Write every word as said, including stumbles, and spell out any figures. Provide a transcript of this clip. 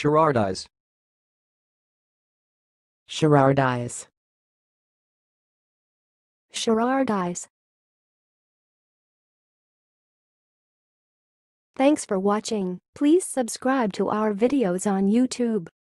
sherardize, sherardize, sherardize. Thanks for watching. Please subscribe to our videos on YouTube.